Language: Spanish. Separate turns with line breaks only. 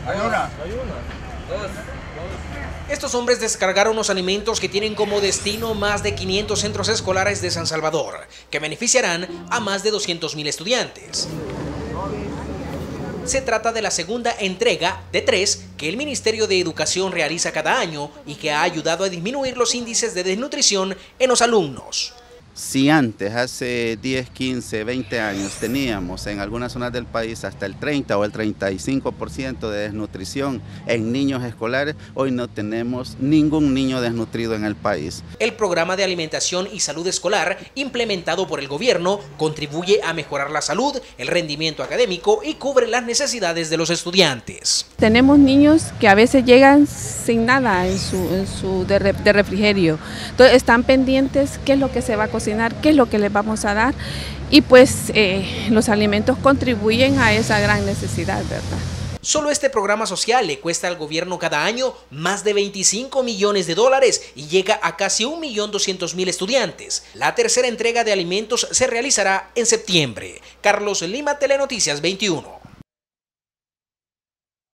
Hay una.
Dos.
Estos hombres descargaron los alimentos que tienen como destino más de 500 centros escolares de San Salvador, que beneficiarán a más de 200.000 estudiantes. Se trata de la segunda entrega de 3 que el Ministerio de Educación realiza cada año y que ha ayudado a disminuir los índices de desnutrición en los alumnos.
Si antes, hace 10, 15, 20 años, teníamos en algunas zonas del país hasta el 30 o el 35% de desnutrición en niños escolares, hoy no tenemos ningún niño desnutrido en el país.
El programa de alimentación y salud escolar implementado por el gobierno contribuye a mejorar la salud, el rendimiento académico y cubre las necesidades de los estudiantes.
Tenemos niños que a veces llegan sin nada de refrigerio, entonces están pendientes qué es lo que se va a cocinar, qué es lo que les vamos a dar y pues los alimentos contribuyen a esa gran necesidad, ¿verdad?
Solo este programa social le cuesta al gobierno cada año más de 25 millones de dólares y llega a casi 1.200.000 estudiantes. La tercera entrega de alimentos se realizará en septiembre. Carlos Lima, Telenoticias 21.